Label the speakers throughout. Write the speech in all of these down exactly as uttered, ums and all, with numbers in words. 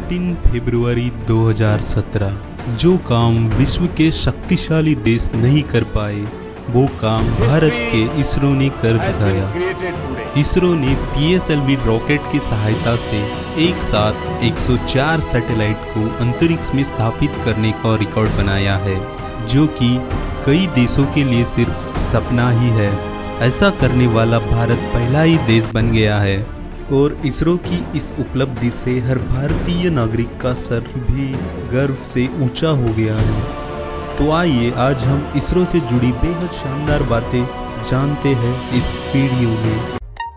Speaker 1: पंद्रह फरवरी दो हज़ार सत्रह। जो काम विश्व के शक्तिशाली देश नहीं कर पाए वो काम भारत के इसरो ने कर दिखाया। इसरो ने P S L V rocket की सहायता से एक साथ एक सौ चार सैटेलाइट को अंतरिक्ष में स्थापित करने का रिकॉर्ड बनाया है, जो कि कई देशों के लिए सिर्फ सपना ही है। ऐसा करने वाला भारत पहला ही देश बन गया है और इसरो की इस उपलब्धि से हर भारतीय नागरिक का सर भी गर्व से ऊंचा हो गया है। तो आइए आज हम इसरो से जुड़ी बेहद शानदार बातें जानते हैं इस वीडियो में।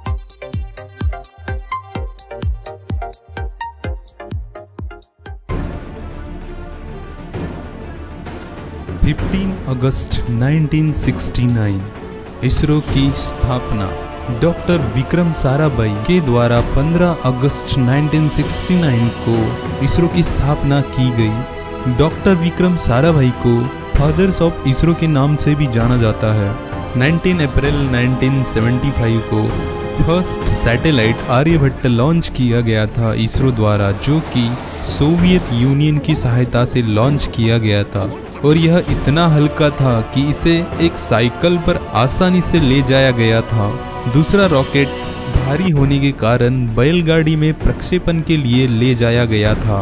Speaker 1: पंद्रह अगस्त उन्नीस सौ उनहत्तर इसरो की स्थापना डॉक्टर विक्रम साराभाई के द्वारा पंद्रह अगस्त उन्नीस सौ उनहत्तर को इसरो की स्थापना की गई। डॉक्टर विक्रम साराभाई को फादर्स ऑफ इसरो के नाम से भी जाना जाता है। उन्नीस अप्रैल उन्नीस सौ पचहत्तर को फर्स्ट सैटेलाइट आर्यभट्ट लॉन्च किया गया था इसरो द्वारा, जो कि सोवियत यूनियन की सहायता से लॉन्च किया गया था और यह इतना हल्का था कि इसे एक साइकिल पर आसानी से ले जाया गया था। दूसरा रॉकेट भारी होने के कारण बैलगाड़ी में प्रक्षेपण के लिए ले जाया गया था।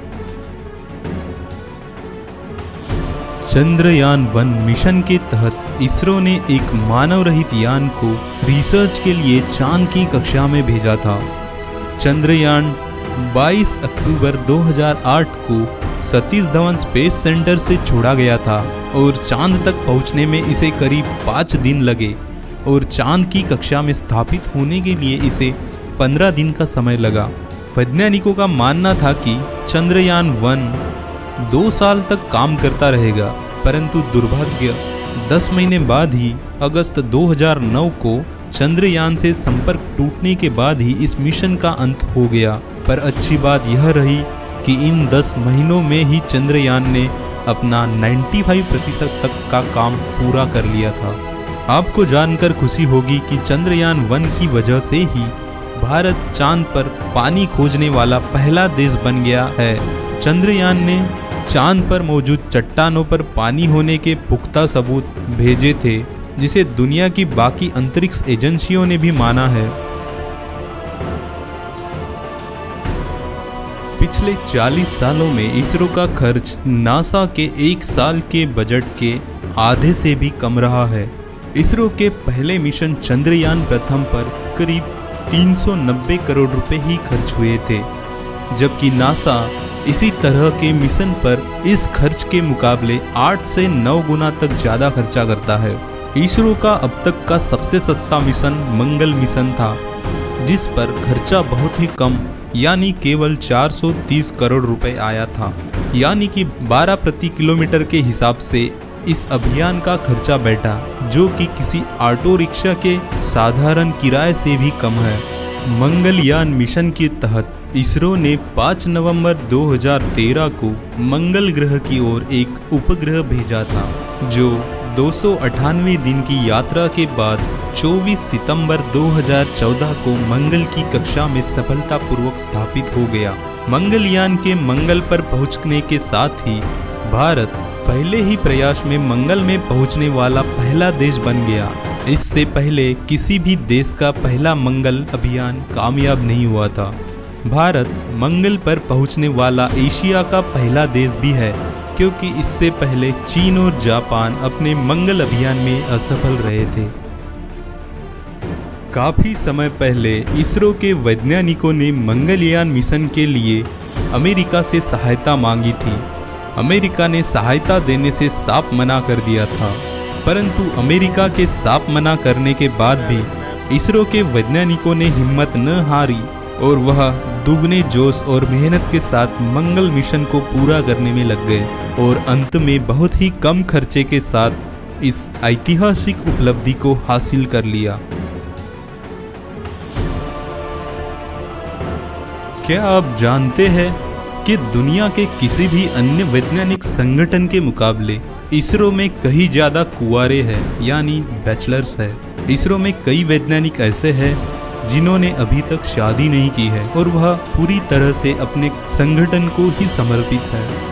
Speaker 1: चंद्रयान वन मिशन के तहत इसरो ने एक मानव रहित यान को रिसर्च के लिए चांद की कक्षा में भेजा था। चंद्रयान बाईस अक्टूबर दो हज़ार आठ को सतीश धवन स्पेस सेंटर से छोड़ा गया था और चांद तक पहुंचने में इसे करीब पाँच दिन लगे और चांद की कक्षा में स्थापित होने के लिए इसे पंद्रह दिन का समय लगा। वैज्ञानिकों का मानना था कि चंद्रयान वन दो साल तक काम करता रहेगा, परंतु दुर्भाग्य दस महीने बाद ही अगस्त दो हज़ार नौ को चंद्रयान से संपर्क टूटने के बाद ही इस मिशन का अंत हो गया। पर अच्छी बात यह रही कि इन दस महीनों में ही चंद्रयान ने अपना पचानवे प्रतिशत तक का काम पूरा कर लिया था। आपको जानकर खुशी होगी कि चंद्रयान वन की वजह से ही भारत चांद पर पानी खोजने वाला पहला देश बन गया है। चंद्रयान ने चांद पर मौजूद चट्टानों पर पानी होने के पुख्ता सबूत भेजे थे, जिसे दुनिया की बाकी अंतरिक्ष एजेंसियों ने भी माना है। पिछले चालीस सालों में इसरो का खर्च नासा के एक साल के बजट के आधे से भी कम रहा है। इसरो के पहले मिशन चंद्रयान प्रथम पर करीब तीन सौ नब्बे करोड़ रुपए ही खर्च हुए थे, जबकि नासा इसी तरह के मिशन पर इस खर्च के मुकाबले आठ से नौ गुना तक ज़्यादा खर्चा करता है। इसरो का अब तक का सबसे सस्ता मिशन मंगल मिशन था, जिस पर खर्चा बहुत ही कम यानी केवल चार सौ तीस करोड़ रुपए आया था, यानी कि बारह प्रति किलोमीटर के हिसाब से इस अभियान का खर्चा बैठा, जो कि किसी ऑटो रिक्शा के साधारण किराए से भी कम है। मंगलयान मिशन के तहत इसरो ने पाँच नवंबर दो हज़ार तेरह को मंगल ग्रह की ओर एक उपग्रह भेजा था, जो दो सौ अट्ठानवे दिन की यात्रा के बाद चौबीस सितंबर दो हज़ार चौदह को मंगल की कक्षा में सफलतापूर्वक स्थापित हो गया। मंगलयान के मंगल पर पहुंचने के साथ ही भारत पहले ही प्रयास में मंगल में पहुंचने वाला पहला देश बन गया। इससे पहले किसी भी देश का पहला मंगल अभियान कामयाब नहीं हुआ था। भारत मंगल पर पहुंचने वाला एशिया का पहला देश भी है, क्योंकि इससे पहले चीन और जापान अपने मंगल अभियान में असफल रहे थे। काफी समय पहले इसरो के वैज्ञानिकों ने मंगलयान मिशन के लिए अमेरिका से सहायता मांगी थी। अमेरिका ने सहायता देने से साफ मना कर दिया था, परंतु अमेरिका के साफ मना करने के बाद भी इसरो के वैज्ञानिकों ने हिम्मत न हारी और वह दुगने जोश और मेहनत के साथ मंगल मिशन को पूरा करने में लग गए और अंत में बहुत ही कम खर्चे के साथ इस ऐतिहासिक उपलब्धि को हासिल कर लिया। क्या आप जानते हैं कि दुनिया के किसी भी अन्य वैज्ञानिक संगठन के मुकाबले इसरो में कहीं ज़्यादा कुंवारे हैं, यानी बैचलर्स है। इसरो में कई वैज्ञानिक ऐसे हैं जिन्होंने अभी तक शादी नहीं की है और वह पूरी तरह से अपने संगठन को ही समर्पित है।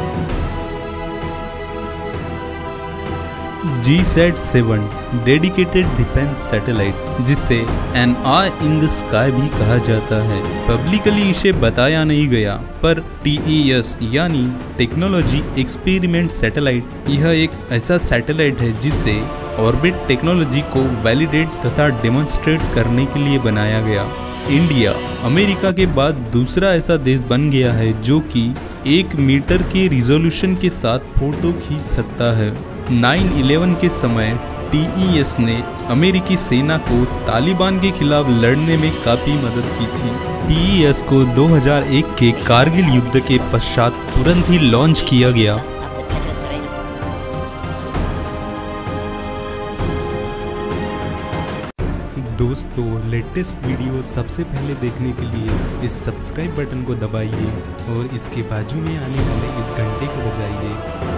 Speaker 1: GSAT seven dedicated defence satellite, जिसे an eye in the sky भी कहा जाता है। पब्लिकली इसे बताया नहीं गया, पर टी ई एस यानी टेक्नोलॉजी एक्सपेरिमेंट सैटेलाइट, यह एक ऐसा सैटेलाइट है जिसे ऑर्बिट टेक्नोलॉजी को वैलिडेट तथा डेमोन्स्ट्रेट करने के लिए बनाया गया। इंडिया अमेरिका के बाद दूसरा ऐसा देश बन गया है जो कि एक मीटर के रिजोल्यूशन के साथ फोटो खींच सकता है। नाइन इलेवन के समय टी ई एस ने अमेरिकी सेना को तालिबान के खिलाफ लड़ने में काफ़ी मदद की थी। टी ई एस को दो हज़ार एक के कारगिल युद्ध के पश्चात तुरंत ही लॉन्च किया गया। दोस्तों, लेटेस्ट वीडियो सबसे पहले देखने के लिए इस सब्सक्राइब बटन को दबाइए और इसके बाजू में आने वाले इस घंटे को बजाइए